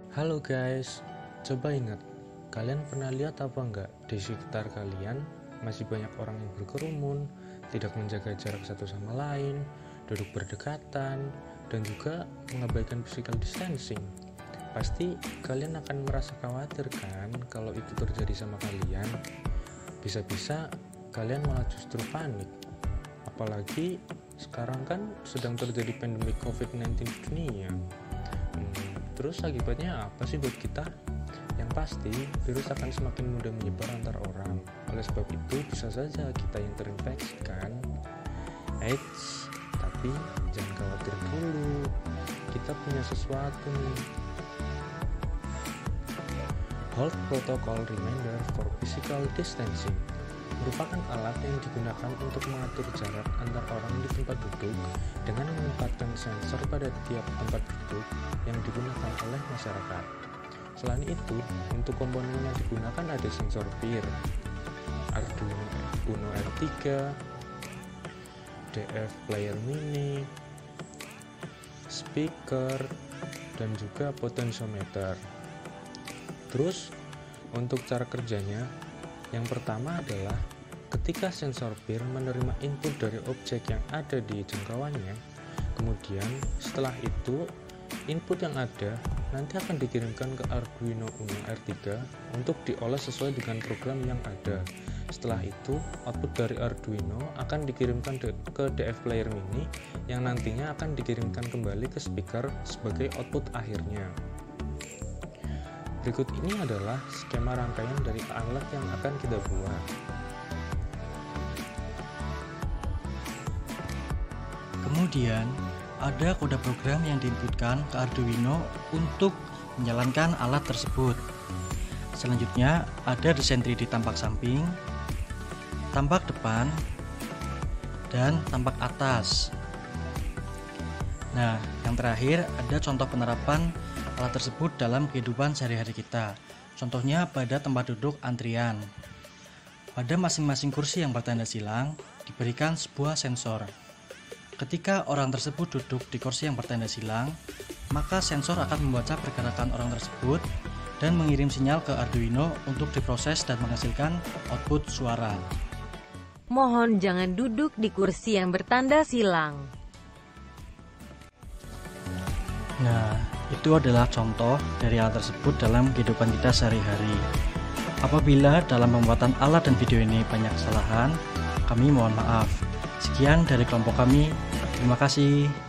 Halo guys, coba ingat, kalian pernah lihat apa enggak di sekitar kalian masih banyak orang yang berkerumun, tidak menjaga jarak satu sama lain, duduk berdekatan, dan juga mengabaikan physical distancing. Pasti kalian akan merasa khawatir kan kalau itu terjadi sama kalian. Bisa-bisa kalian malah justru panik. Apalagi sekarang kan sedang terjadi pandemi COVID-19 di dunia. Terus akibatnya apa sih buat kita? Yang pasti, virus akan semakin mudah menyebar antar orang. Oleh sebab itu, bisa saja kita yang terinfeksi kan? Eits, tapi jangan khawatir dulu. Kita punya sesuatu nih. Health Protocol Reminder for Physical Distancing merupakan alat yang digunakan untuk mengatur jarak antar orang di tempat duduk dengan menempatkan sensor pada tiap tempat duduk yang digunakan oleh masyarakat. Selain itu, untuk komponen yang digunakan ada sensor peer, Arduino Uno R3, DF Player Mini, speaker, dan juga potentiometer. Terus, untuk cara kerjanya, yang pertama adalah ketika sensor peer menerima input dari objek yang ada di jangkauannya, kemudian setelah itu input yang ada nanti akan dikirimkan ke Arduino Uno R3 untuk diolah sesuai dengan program yang ada. Setelah itu, output dari Arduino akan dikirimkan ke DF Player Mini yang nantinya akan dikirimkan kembali ke speaker sebagai output akhirnya. Berikut ini adalah skema rangkaian dari alat yang akan kita buat. Kemudian, ada kode program yang diinputkan ke Arduino untuk menjalankan alat tersebut. Selanjutnya, ada desain 3D tampak samping, tampak depan, dan tampak atas. Nah, yang terakhir ada contoh penerapan alat tersebut dalam kehidupan sehari-hari kita. Contohnya pada tempat duduk antrian. Pada masing-masing kursi yang bertanda silang diberikan sebuah sensor. Ketika orang tersebut duduk di kursi yang bertanda silang, maka sensor akan membaca pergerakan orang tersebut dan mengirim sinyal ke Arduino untuk diproses dan menghasilkan output suara. Mohon jangan duduk di kursi yang bertanda silang. Nah, itu adalah contoh dari hal tersebut dalam kehidupan kita sehari-hari. Apabila dalam pembuatan alat dan video ini banyak kesalahan, kami mohon maaf. Sekian dari kelompok kami. Terima kasih.